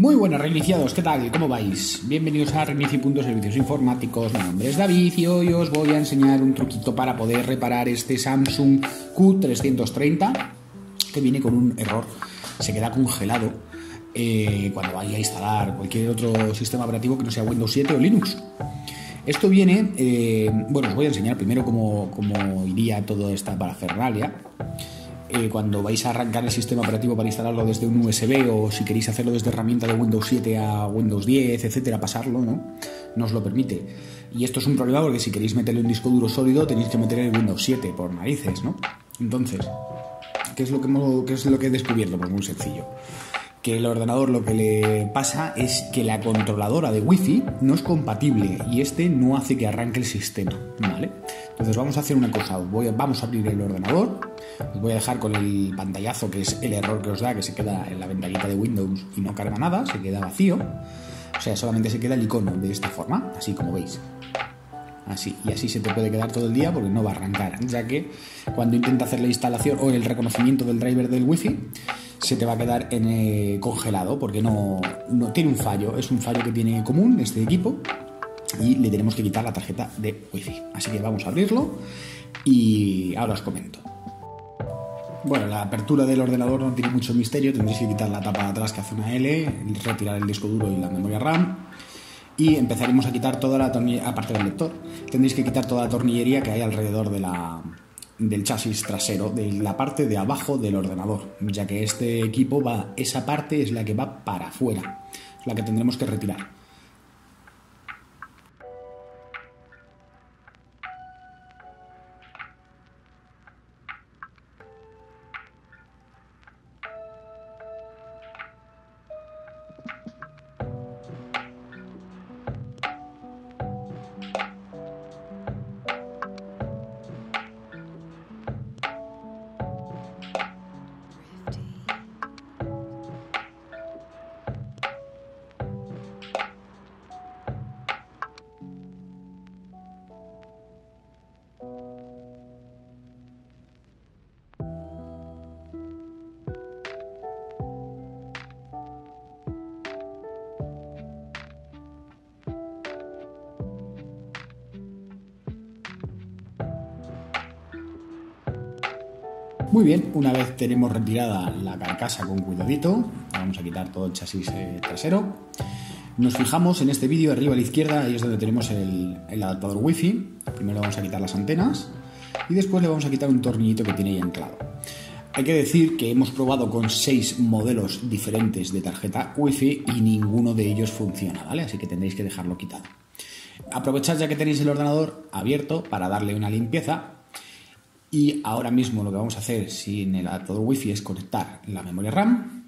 Muy buenas reiniciados, ¿qué tal? ¿Cómo vais? Bienvenidos a Reinici.Servicios Informáticos. Mi nombre es David y hoy os voy a enseñar un truquito para poder reparar este Samsung Q330 que viene con un error. Se queda congelado cuando vaya a instalar cualquier otro sistema operativo que no sea Windows 7 o Linux. Esto viene, bueno, os voy a enseñar primero cómo iría toda esta parafernalia. Cuando vais a arrancar el sistema operativo para instalarlo desde un USB o si queréis hacerlo desde herramienta de Windows 7 a Windows 10, etcétera, pasarlo, ¿no? No os lo permite. Y esto es un problema porque si queréis meterle un disco duro sólido tenéis que meter el Windows 7 por narices, ¿no? Entonces, ¿qué es lo que he descubierto? Pues muy sencillo. Que el ordenador lo que le pasa es que la controladora de Wi-Fi no es compatible y este no hace que arranque el sistema, ¿vale? Entonces vamos a hacer una cosa, vamos a abrir el ordenador, os voy a dejar con el pantallazo que es el error que os da, que se queda en la ventanita de Windows y no carga nada, se queda vacío, o sea, solamente se queda el icono de esta forma, así como veis. Así, y así se te puede quedar todo el día porque no va a arrancar, ya que cuando intenta hacer la instalación o el reconocimiento del driver del Wi-Fi se te va a quedar congelado porque no tiene un fallo, es un fallo que tiene común este equipo y le tenemos que quitar la tarjeta de Wi-Fi. Así que vamos a abrirlo y ahora os comento. Bueno, la apertura del ordenador no tiene mucho misterio, tendréis que quitar la tapa de atrás que hace una L, retirar el disco duro y la memoria RAM. Y empezaremos a quitar toda la tornillería, aparte del lector, tendréis que quitar toda la tornillería que hay alrededor del chasis trasero, de la parte de abajo del ordenador, ya que este equipo esa parte es la que va para afuera, es la que tendremos que retirar. Muy bien, una vez tenemos retirada la carcasa con cuidadito, vamos a quitar todo el chasis trasero. Nos fijamos en este vídeo arriba a la izquierda, ahí es donde tenemos el adaptador Wi-Fi. Primero vamos a quitar las antenas y después le vamos a quitar un tornillito que tiene ahí anclado. Hay que decir que hemos probado con 6 modelos diferentes de tarjeta Wi-Fi y ninguno de ellos funciona, ¿vale? Así que tendréis que dejarlo quitado. Aprovechad ya que tenéis el ordenador abierto para darle una limpieza. Y ahora mismo lo que vamos a hacer sin el adaptador Wi-Fi es conectar la memoria RAM.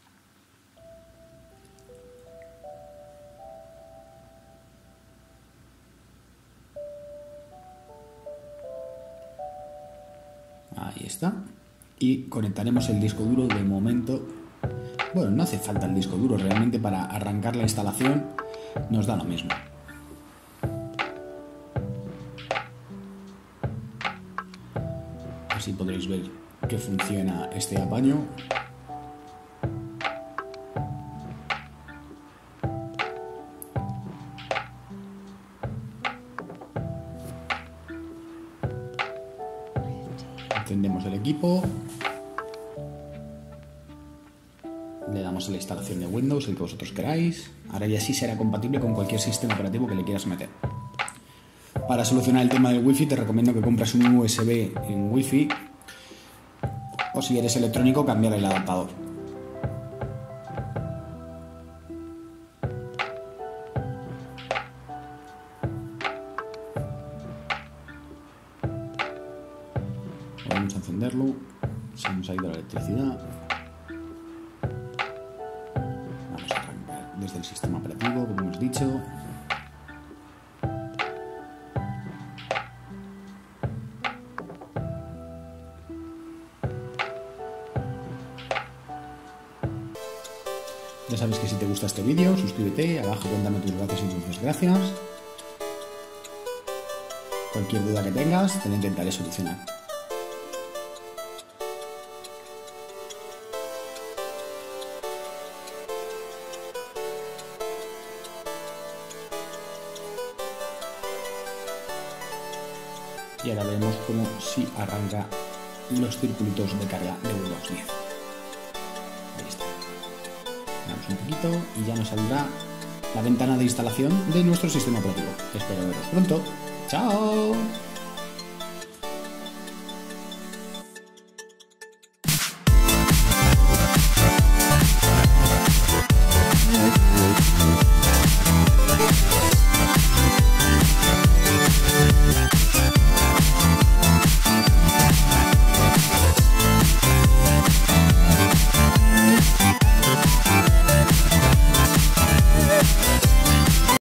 Ahí está. Y conectaremos el disco duro de momento. Bueno, no hace falta el disco duro, realmente para arrancar la instalación nos da lo mismo. Así podréis ver que funciona este apaño. Encendemos el equipo. Le damos a la instalación de Windows, el que vosotros queráis. Ahora ya sí será compatible con cualquier sistema operativo que le quieras meter. Para solucionar el tema del Wi-Fi te recomiendo que compres un USB en Wi-Fi o si eres electrónico cambiar el adaptador. Vamos a encenderlo, se nos ha ido la electricidad. Vamos a arrancar desde el sistema operativo, como hemos dicho. Ya sabes que si te gusta este vídeo, suscríbete, abajo cuéntame tus gracias y tus desgracias. Cualquier duda que tengas, te la intentaré solucionar. y ahora veremos cómo si arranca los circulitos de carga de Windows 10. Ahí está. Damos un poquito y ya nos saldrá la ventana de instalación de nuestro sistema operativo. Espero veros pronto. ¡Chao!